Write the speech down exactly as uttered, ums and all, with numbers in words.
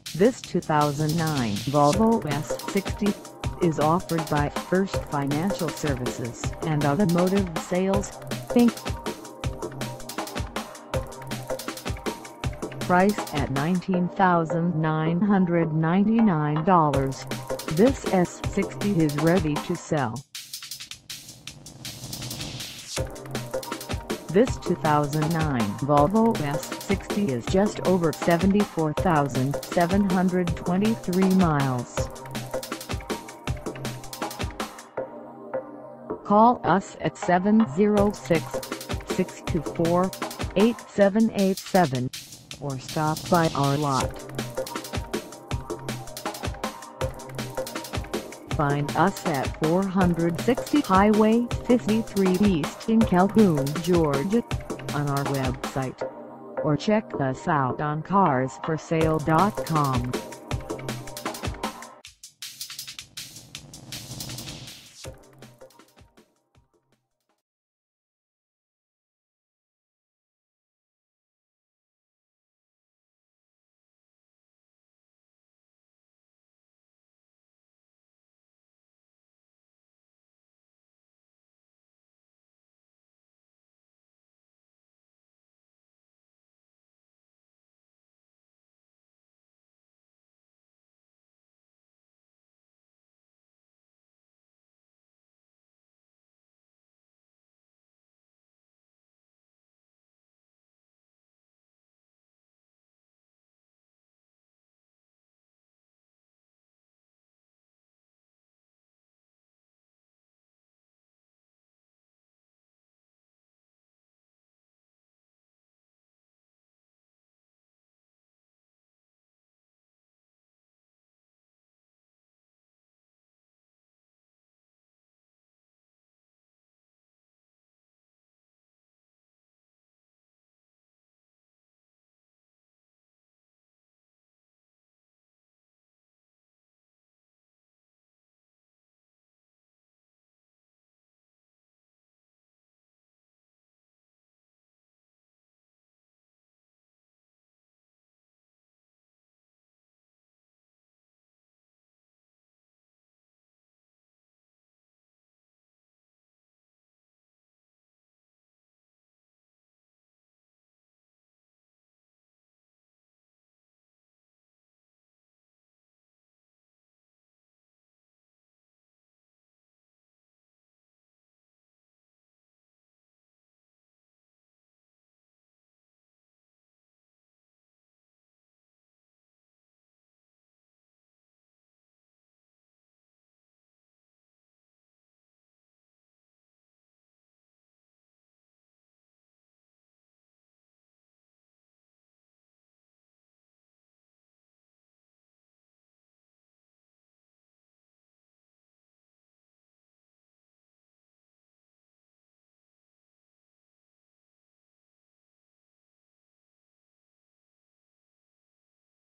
This two thousand nine Volvo S sixty is offered by First Financial Services and Automotive Sales, Incorporated. Priced at nineteen thousand nine hundred ninety-nine dollars, this S sixty is ready to sell. This two thousand nine Volvo S sixty is just over seventy-four thousand seven hundred twenty-three miles. Call us at seven oh six, six two four, eight seven eight seven or stop by our lot. Find us at four sixty Highway fifty-three East in Calhoun, Georgia, on our website, or check us out on cars for sale dot com.